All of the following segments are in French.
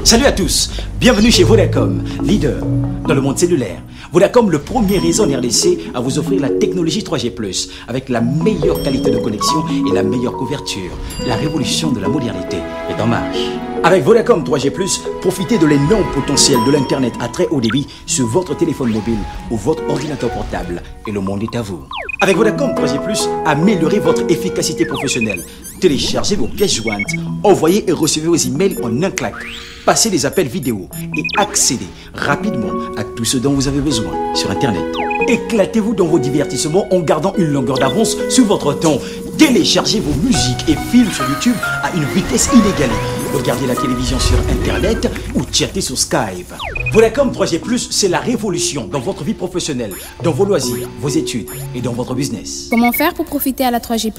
Salut à tous, bienvenue chez Vodacom, leader dans le monde cellulaire. Vodacom, le premier réseau en RDC à vous offrir la technologie 3G+, avec la meilleure qualité de connexion et la meilleure couverture. La révolution de la modernité est en marche. Avec Vodacom 3G+, profitez de l'énorme potentiel de l'Internet à très haut débit sur votre téléphone mobile ou votre ordinateur portable et le monde est à vous. Avec Vodacom 3G+, améliorez votre efficacité professionnelle. Téléchargez vos pièces jointes, envoyez et recevez vos emails en un claque. Passez des appels vidéo et accédez rapidement à tout ce dont vous avez besoin sur Internet. Éclatez-vous dans vos divertissements en gardant une longueur d'avance sur votre temps. Téléchargez vos musiques et films sur YouTube à une vitesse inégalée. Regardez la télévision sur Internet ou chattez sur Skype. Vodacom 3G+, c'est la révolution dans votre vie professionnelle, dans vos loisirs, vos études et dans votre business. Comment faire pour profiter à la 3G+?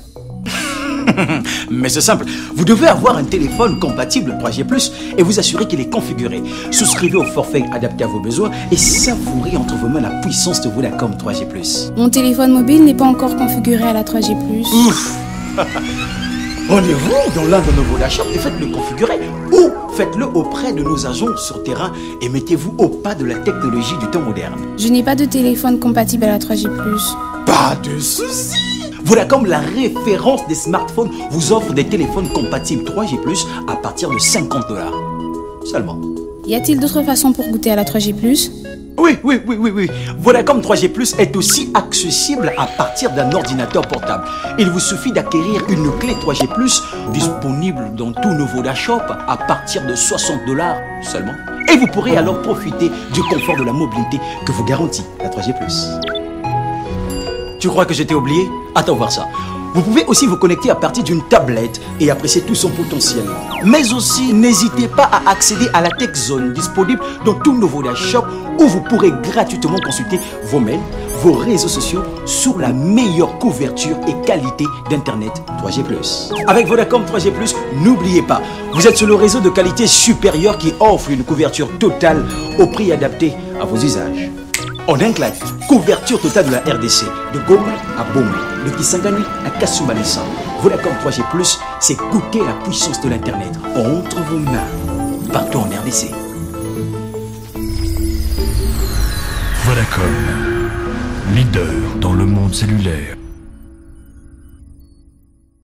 Mais c'est simple, vous devez avoir un téléphone compatible 3G+, et vous assurer qu'il est configuré. Souscrivez au forfait adapté à vos besoins et savourez entre vos mains la puissance de Vodacom 3G+. Mon téléphone mobile n'est pas encore configuré à la 3G+. Ouf. Rendez-vous dans l'un de nos Vodashop et faites-le configurer. Ou faites-le auprès de nos agents sur terrain et mettez-vous au pas de la technologie du temps moderne. Je n'ai pas de téléphone compatible à la 3G+. Pas de soucis. Vodacom, la référence des smartphones, vous offre des téléphones compatibles 3G+, à partir de 50 $ seulement. Y a-t-il d'autres façons pour goûter à la 3G+? Oui. Vodacom 3G+ est aussi accessible à partir d'un ordinateur portable. Il vous suffit d'acquérir une clé 3G+, disponible dans tous nos Vodashop à partir de 60 $ seulement. Et vous pourrez alors profiter du confort de la mobilité que vous garantit la 3G+. Tu crois que j'étais oublié? Attends voir ça. Vous pouvez aussi vous connecter à partir d'une tablette et apprécier tout son potentiel. Mais aussi, n'hésitez pas à accéder à la Tech Zone disponible dans tous nos Vodashop où vous pourrez gratuitement consulter vos mails, vos réseaux sociaux sur la meilleure couverture et qualité d'Internet 3G+. Avec Vodacom 3G+, n'oubliez pas, vous êtes sur le réseau de qualité supérieure qui offre une couverture totale au prix adapté à vos usages. En un claque, couverture totale de la RDC, de Goma à Bomé, de Kisangani à Kasumbalesa. Vodacom 3G+, c'est goûter la puissance de l'Internet entre vos mains, partout en RDC. Vodacom, leader dans le monde cellulaire.